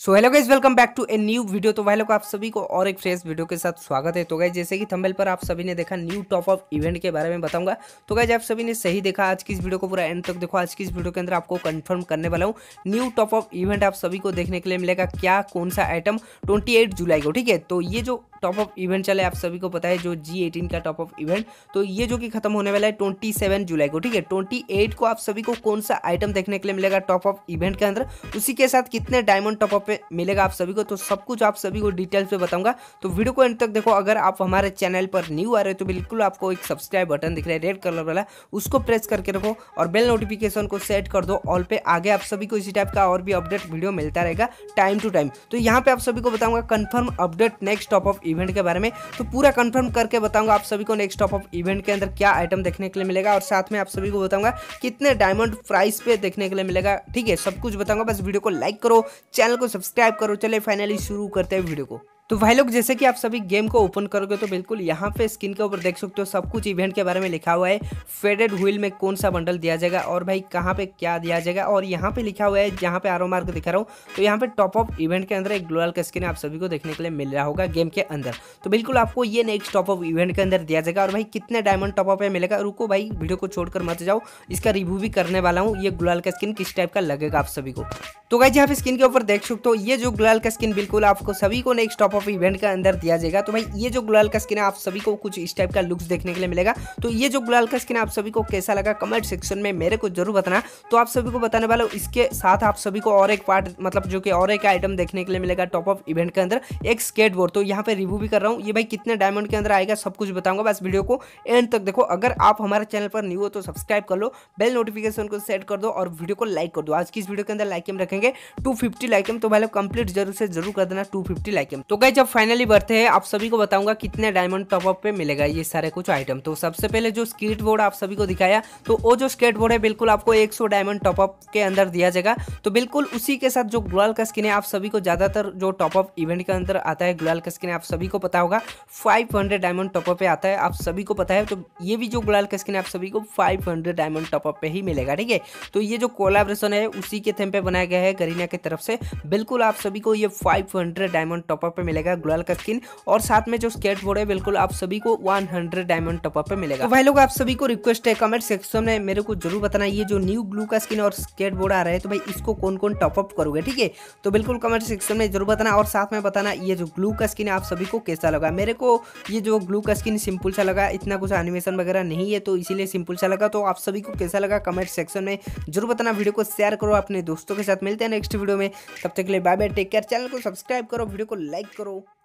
So hello guys, welcome back to a new video. तो भाई लोग आप सभी को और एक फ्रेश वीडियो के साथ स्वागत है। तो गाइस जैसे कि थंबनेल पर आप सभी ने देखा, न्यू टॉप अप इवेंट के बारे में बताऊंगा। तो गाइस आप सभी ने सही देखा, आज की इस वीडियो को पूरा एंड तक देखो। आज की इस वीडियो के अंदर आपको कंफर्म करने वाला हूँ न्यू टॉप अप इवेंट आप सभी को देखने के लिए मिलेगा। क्या कौन सा आइटम 28 जुलाई को, ठीक है। तो ये जो टॉप अप इवेंट चले आप सभी को पता है, जो G18 का टॉप अप इवेंट, तो ये जो कि खत्म होने वाला है 27 जुलाई को, ठीक है। 28 को आप सभी को कौन सा आइटम देखने के लिए मिलेगा टॉप अप इवेंट के अंदर, उसी के साथ कितने डायमंड टॉप अप पे मिलेगा आप सभी को, तो सब कुछ आप सभी को डिटेल्स पे बताऊंगा। तो वीडियो को अंत तक देखो। अगर आप हमारे चैनल पर न्यू आ रहे हो तो बिल्कुल आपको एक सब्सक्राइब बटन दिख रहा है रेड कलर वाला, उसको प्रेस करके रखो और बेल नोटिफिकेशन को सेट कर दो ऑल पे। आगे आप सभी को इसी टाइप का और भी अपडेट वीडियो मिलता रहेगा टाइम टू टाइम। तो यहाँ पे आप सभी को बताऊंगा confirm update next top up event के बारे में, तो पूरा कंफर्म करके बताऊंगा आप सभी को नेक्स्ट टॉप अप इवेंट के अंदर क्या आइटम देखने के लिए मिलेगा, और साथ में आप सभी को बताऊंगा कितने डायमंड प्राइस पे देखने के लिए मिलेगा, ठीक है। सब कुछ बताऊंगा, बस वीडियो को लाइक करो, चैनल को सब्सक्राइब करो। चले फाइनली शुरू करते हैं वीडियो को। तो भाई लोग जैसे कि आप सभी गेम को ओपन करोगे तो बिल्कुल यहाँ पे स्क्रीन के ऊपर देख सकते हो सब कुछ इवेंट के बारे में लिखा हुआ है। फेडेड व्हील में कौन सा बंडल दिया जाएगा और भाई कहाँ पे क्या दिया जाएगा, और यहाँ पे लिखा हुआ है, जहाँ पे आरो मार्क दिखा रहा हूँ, तो यहाँ पे टॉप अप इवेंट के अंदर एक ग्लोअल का स्किन आप सभी को देखने के लिए मिल रहा होगा गेम के अंदर। तो बिल्कुल आपको ये नेक्स्ट टॉप अप इवेंट के अंदर दिया जाएगा। और भाई कितने डायमंड टॉप अप मिलेगा, रुको भाई वीडियो को छोड़कर मत जाओ, इसका रिव्यू भी करने वाला हूँ। ये ग्लोअल का स्किन किस टाइप का लगेगा आप सभी को। तो गाइस यहाँ पे स्किन के ऊपर देख सकते हो, ये जो ग्लोअल का स्किन बिल्कुल आपको सभी को नेक्स्ट टॉप अप इवेंट के अंदर दिया जाएगा। तो भाई ये जो ग्लोअल का स्किन है आप सभी को कुछ इस टाइप का लुक्स देखने के लिए मिलेगा। तो ये जो ग्लोअल का स्किन आप सभी को कैसा लगा कमेंट सेक्शन में मेरे को जरूर बताना। तो आप सभी को बताने वाला हूँ, इसके साथ आप सभी को और एक पार्ट, मतलब जो कि और एक आइटम देखने के लिए मिलेगा टॉप अप इवेंट के अंदर, एक स्केटबोर्ड। तो यहाँ पे रिव्यू भी कर रहा हूँ, ये भाई कितने डायमंड के अंदर आएगा सब कुछ बताऊंगा, बस वीडियो को एंड तक देखो। अगर आप हमारे चैनल पर न्यू हो तो सब्सक्राइब कर लो, बेल नोटिफिकेशन को सेट कर दो और वीडियो को लाइक कर दो। आज की इस वीडियो के अंदर लाइक हम रखेंगे 250 लाइक हम, तो भाई लोग कंप्लीट जरूर से जरूर कर देना 250 लाइक हम। तो गाइस जब फाइनली बढ़ते हैं आप सभी को बताऊंगा कितने डायमंड टॉप अप पे मिलेगा ये सारे कुछ आइटम। तो सबसे पहले जो स्केट बोर्ड आप सभी को दिखाया, तो वो जो स्केट बोर्ड है बिल्कुल आपको 100 डायमंड टॉप अप के अंदर दिया जाएगा। तो बिल्कुल उसी के साथ जो ग्लोअल का स्किन है आप सभी को ज्यादातर जो टॉप अप इवेंट के अंदर आता है, ग्लोअल का स्किन है आप सभी को पता होगा 500 डायमंड टॉप अप पे आता है, आप सभी को पता है। तो ये भी जो ग्लोअल का स्किन है आप सभी को 500 डायमंड टॉप अप पे ही मिलेगा, ठीक है। तो ये जो कोलैबोरेशन है उसी के थीम पे बनाया गया है गरीना की तरफ से। बिल्कुल आप सभी को ये 500 डायमंड टॉप अप पे मिलेगा ग्लोअल का स्किन, और साथ में जो स्केट बोर्ड है बिल्कुल आप सभी को 100 डायमंड टॉप अप पे मिलेगा। तो भाई लोग आप सभी को रिक्वेस्ट है, कमेंट सेक्शन में मेरे को जरूर बताना, ये जो न्यू ग्लू का स्किन और स्केट बोर्ड आ रहा है तो भाई इसको कौन कौन टॉप अप करोगे, ठीक है। तो बिल्कुल कमेंट सेक्शन में जरूर बताना, और साथ में बताना ये जो ग्लू का स्किन है आप सभी को कैसा लगा। मेरे को ये जो ग्लू का स्किन सिंपल सा लगा, इतना कुछ एनिमेशन वगैरह नहीं है तो इसीलिए सिंपल सा लगा। तो आप सभी को कैसा लगा कमेंट सेक्शन में जरूर बताना। वीडियो को शेयर करो अपने दोस्तों के साथ, मिलते हैं नेक्स्ट वीडियो में, तब तक के लिए bye bye, take care. Channel को सब्सक्राइब करो, वीडियो को लाइक करो।